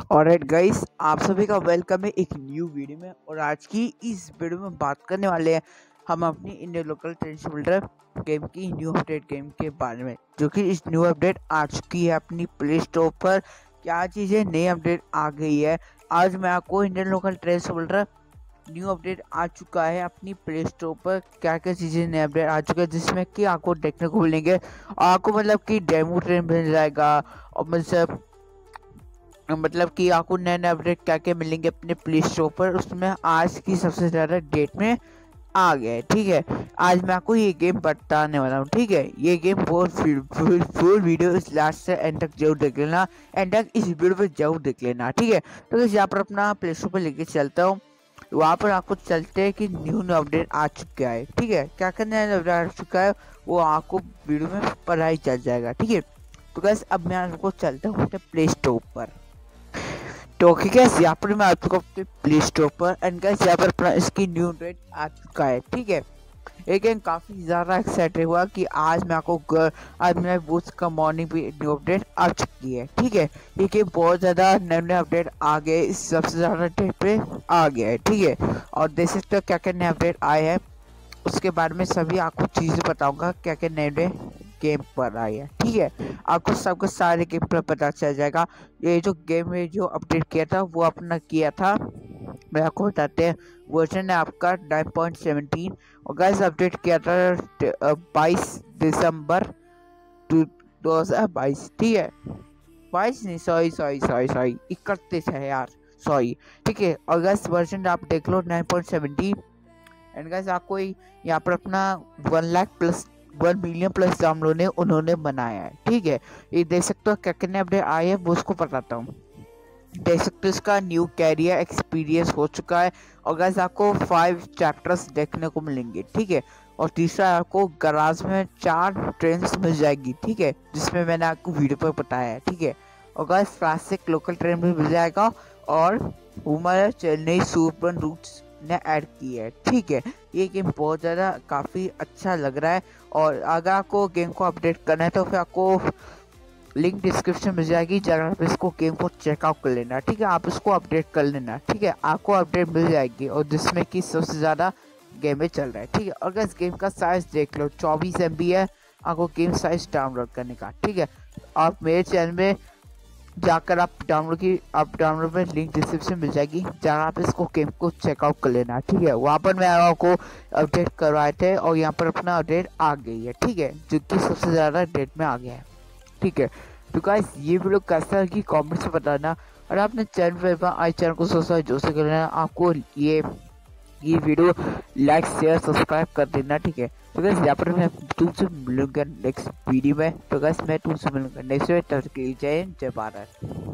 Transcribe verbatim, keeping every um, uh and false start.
Alright guys, आप सभी का वेलकम है एक न्यू वीडियो में। और आज की इस वीडियो में बात करने वाले हैं हम अपनी Indian local train simulator game की न्यू अपडेट गेम के बारे में, जो कि इस न्यू अपडेट आ चुकी है अपनी प्ले स्टोर पर। क्या चीज़ें नई अपडेट आ गई है, आज मैं आपको Indian local train simulator new update आ चुका है अपनी प्ले स्टोर पर। क्या क्या चीज़ें नए अपडेट आ चुके हैं जिसमें कि आपको देखने को मिलेंगे। आपको मतलब कि डेमो ट्रेन मिल जाएगा, और मतलब मतलब कि आपको नए नए अपडेट क्या क्या मिलेंगे अपने प्ले स्टोर पर, उसमें आज की सबसे ज़्यादा डेट में आ गया है। ठीक है, आज मैं आपको ये गेम बताने वाला हूँ। ठीक है, ये गेम बहुत फुल फुल वीडियो इस लास्ट से एंड तक जरूर देख लेना, एंड तक इस वीडियो पे जरूर देख लेना। ठीक है, तो इस यहाँ पर अपना प्ले स्टोर पर लेके चलता हूँ। वहाँ पर आपको चलते हैं कि न्यू न्यू अपडेट आ चुका है। ठीक है, क्या क्या नया अपडेट आ चुका है वो आपको वीडियो में पता ही चल जाएगा। ठीक है, तो गैस अब मैं आपको चलता हूँ अपने प्ले स्टोर पर। तो गैस यहाँ पर मैं आ चुका हूँ प्ले स्टोर पर, एंड गैस यहाँ पर अपना इसकी न्यू अपडेट आ चुका है। ठीक है, लेकिन काफ़ी ज़्यादा एक्साइटेड हुआ कि आज मैं आपको आज मेरा बूथ का मॉर्निंग भी न्यू अपडेट आ चुकी है। ठीक है, ये बहुत ज़्यादा नए नए अपडेट आ गए, इस सबसे ज़्यादा डेट पे आ गया है। ठीक है, और देख सकते हो क्या क्या नए अपडेट आए हैं, उसके बारे में सभी आपको चीज़ें बताऊंगा क्या क्या नए नए गेम पर आई है। ठीक है, आपको सबको सारे गेम पर पता चल जाएगा। ये जो गेम है जो अपडेट किया था वो अपना किया था, मैं आपको बताते हैं। वर्जन है आपका नाइन पॉइंट सेवनटीन, और गाइस अपडेट किया था बाईस दिसंबर दो हज़ार बाईस। ठीक है, बाईस नहीं, सॉरी सॉरी सॉरी सॉरी इकतीस है यार, सॉरी। ठीक है, और गाइस वर्जन आप देख लो nine point seventeen, and guys आपको यहाँ पर अपना one lakh plus one million plus download ने उन्होंने बनाया है। ठीक है, ये देख सकते हो क्या क्या अपडेट आए हैं वो उसको बताता हूँ। देख सकते हो इसका न्यू कैरियर एक्सपीरियंस हो चुका है, और गाइस आपको फाइव चैप्टर्स देखने को मिलेंगे। ठीक है, और तीसरा आपको गराज में चार ट्रेन मिल जाएगी। ठीक है, जिसमें मैंने आपको वीडियो पर बताया है। ठीक है, और गाइस क्लासिक लोकल ट्रेन भी मिल जाएगा, और हुमर चेन्नई सुपरबन रूट्स ने ऐड की है। ठीक है, ये गेम बहुत ज़्यादा काफ़ी अच्छा लग रहा है, और अगर आपको गेम को अपडेट करना है तो फिर आपको लिंक डिस्क्रिप्शन मिल जाएगी, जगह आप इसको गेम को चेकआउट कर लेना। ठीक है, आप इसको अपडेट कर लेना। ठीक है, आपको अपडेट मिल जाएगी, और जिसमें कि सबसे ज़्यादा गेम में चल रहा है। ठीक है, और इस गेम का साइज़ देख लो, चौबीस एम बी है आपको गेम साइज डाउनलोड करने का। ठीक है, आप मेरे चैनल में जाकर आप डाउनलोड की आप डाउनलोड में लिंक डिस्क्रिप्शन मिल जाएगी, जहाँ आप इसको गेम को चेकआउट कर लेना। ठीक है, वहाँ पर मैं आपको अपडेट करवाए थे, और यहाँ पर अपना अपडेट आ गई है। ठीक है, जो कि सबसे ज़्यादा डेट में आ गया है। ठीक है, तो गाइस ये वीडियो कैसा है कि कमेंट से बताना, और आपने चैनल पर आई चैनल को सोचा जो से कर लेना। आपको ये ये वीडियो लाइक शेयर सब्सक्राइब कर देना। ठीक है, तो गाइस यहाँ पर मैं तुमसे मिलूंगा नेक्स्ट वीडियो में। तो गाइस मैं तुमसे मिलूंगा नेक्स्ट वीडियो, तब तक के लिए जय हिंद, जय भारत।